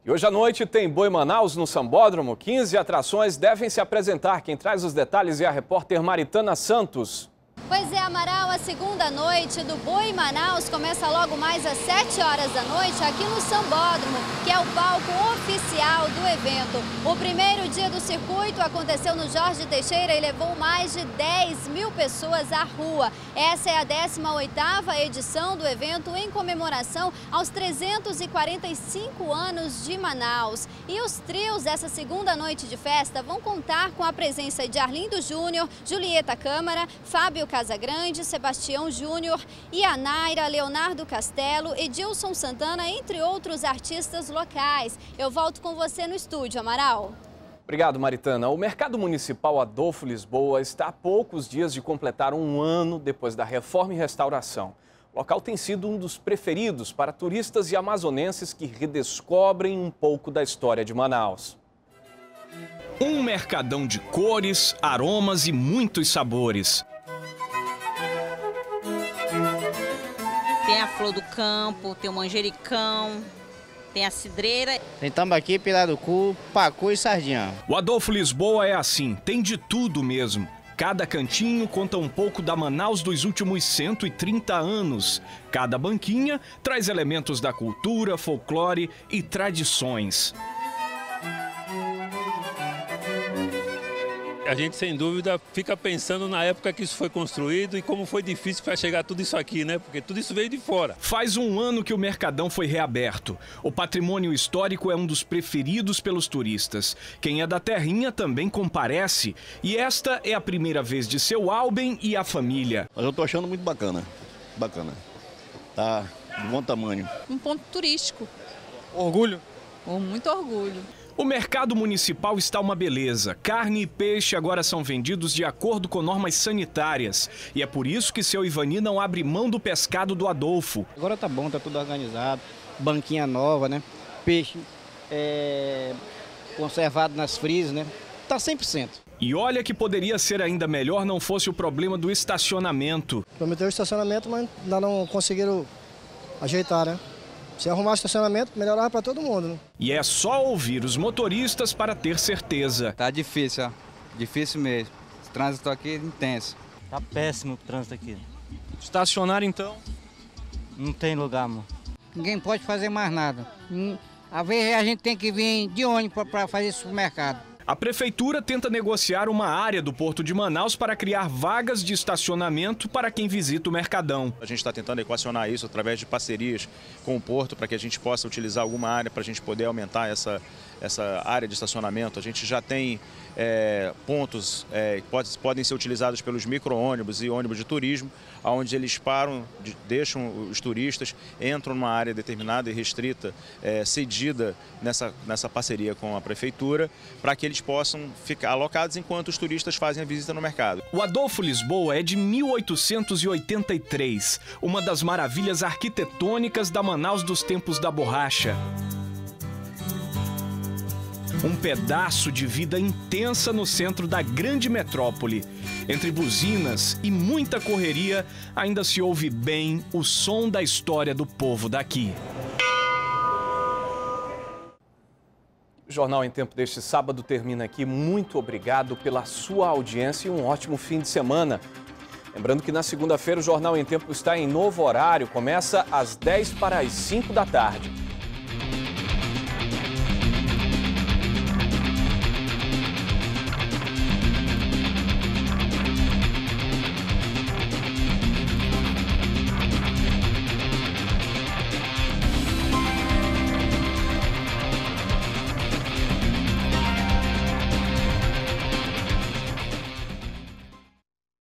E hoje à noite tem Boi Manaus no Sambódromo. 15 atrações devem se apresentar. Quem traz os detalhes é a repórter Maritana Santos. Pois é, Amaral, a segunda noite do Boi Manaus começa logo mais às 7 horas da noite aqui no Sambódromo, que é o palco oficial do evento. O primeiro dia do circuito aconteceu no Jorge Teixeira e levou mais de 10 mil pessoas à rua. Essa é a 18ª edição do evento em comemoração aos 345 anos de Manaus. E os trios dessa segunda noite de festa vão contar com a presença de Arlindo Júnior, Julieta Câmara, Fábio Casagrande, Sebastião Júnior, Ianaira, Leonardo Castelo, Edilson Santana, entre outros artistas locais. Eu volto com você no estúdio, Amaral. Obrigado, Maritana. O Mercado Municipal Adolfo Lisboa está a poucos dias de completar um ano depois da reforma e restauração. O local tem sido um dos preferidos para turistas e amazonenses que redescobrem um pouco da história de Manaus. Um mercadão de cores, aromas e muitos sabores. Tem a flor do campo, tem o manjericão, tem a cidreira. Tem tambaqui, pirarucu, pacu e sardinha. O Adolfo Lisboa é assim, tem de tudo mesmo. Cada cantinho conta um pouco da Manaus dos últimos 130 anos. Cada banquinha traz elementos da cultura, folclore e tradições. A gente, sem dúvida, fica pensando na época que isso foi construído e como foi difícil para chegar tudo isso aqui, né? Porque tudo isso veio de fora. Faz um ano que o Mercadão foi reaberto. O patrimônio histórico é um dos preferidos pelos turistas. Quem é da terrinha também comparece. E esta é a primeira vez de seu Alben e a família. Mas eu tô achando muito bacana. Bacana. Tá de bom tamanho. Um ponto turístico. Orgulho? Muito orgulho. O mercado municipal está uma beleza. Carne e peixe agora são vendidos de acordo com normas sanitárias. E é por isso que seu Ivani não abre mão do pescado do Adolfo. Agora tá bom, tá tudo organizado. Banquinha nova, né? Peixe conservado nas frisas, né? Tá 100%. E olha que poderia ser ainda melhor não fosse o problema do estacionamento. Prometeu o estacionamento, mas ainda não conseguiram ajeitar, né? Se arrumar o estacionamento, melhorava para todo mundo, né? E é só ouvir os motoristas para ter certeza. Tá difícil, ó. Difícil mesmo. O trânsito aqui é intenso. Tá péssimo o trânsito aqui. Estacionar então? Não tem lugar, amor. Ninguém pode fazer mais nada. Às vezes a gente tem que vir de ônibus para fazer supermercado. A prefeitura tenta negociar uma área do Porto de Manaus para criar vagas de estacionamento para quem visita o Mercadão. A gente está tentando equacionar isso através de parcerias com o Porto para que a gente possa utilizar alguma área para a gente poder aumentar essa área de estacionamento. A gente já tem pontos que podem ser utilizados pelos micro-ônibus e ônibus de turismo, onde eles param, deixam os turistas, entram numa área determinada e restrita, cedida nessa parceria com a prefeitura, para que eles possam ficar alocados enquanto os turistas fazem a visita no mercado. O Adolfo Lisboa é de 1883, uma das maravilhas arquitetônicas da Manaus dos tempos da borracha. Um pedaço de vida intensa no centro da grande metrópole. Entre buzinas e muita correria, ainda se ouve bem o som da história do povo daqui. O Jornal em Tempo deste sábado termina aqui. Muito obrigado pela sua audiência e um ótimo fim de semana. Lembrando que na segunda-feira o Jornal em Tempo está em novo horário, começa às 10 para as 5 da tarde.